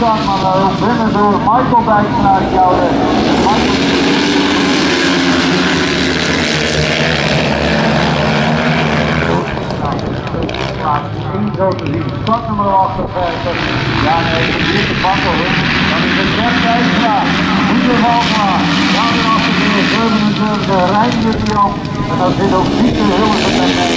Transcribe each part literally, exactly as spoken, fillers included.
lang, maar wel binnen door Michael Dijkstra, die oude één zo te zien, startnummer achtenvijftig. Ja, nee, het is niet te pakken hoor. Dan is het Bert Dijkstra, Pieter Valkma, dan weer achter de zevenenzeventig, Rijn zit hier op. En dan zit ook Pieter Hilligen met mij.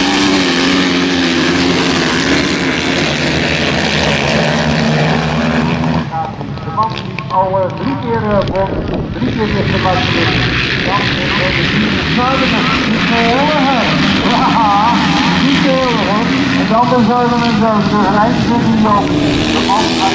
De man die al uh, drie keer uh, won, drie keer is de match. Dan is het de zuidelijke Pieter Hilligen. Ja, Pieter Hilligen. En dan de zevenenzeventig, Rijn zit hier op. De man gaat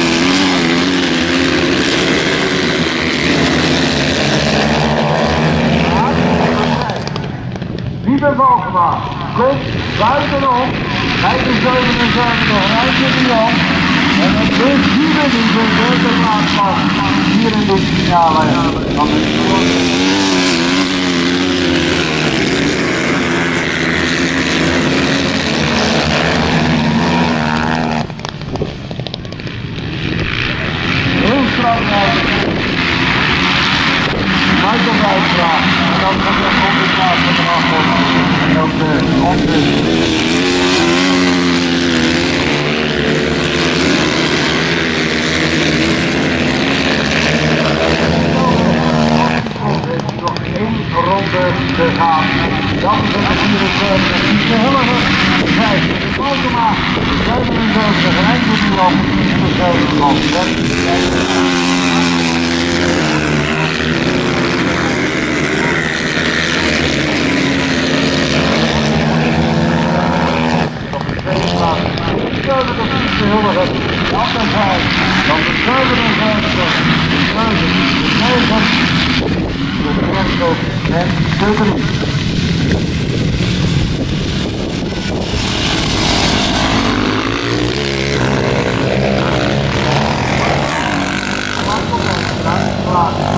Pieter Valkma komt buitenom bij de zevenenzeventig, Rijn zit hier op. En het is hier die de derde plaats van hier in de finale van de sport. Heel strak rijden. Michael Dijkstra. En dan komt er nog een plaats van de afkomst. En ook de onrust. Ronde te gaan. Dan is het vierentwintig, Pieter Hilligen, vijftig, Valkma, zevenenzeventig, Rijn zit hier op, de zevenenzeventig. Op de tweede plaats, zevenenzeventig, Pieter Hilligen, dan de vijf, dan de zevenenzeventig, de zeven, de negen, de Renko en de drie. Laat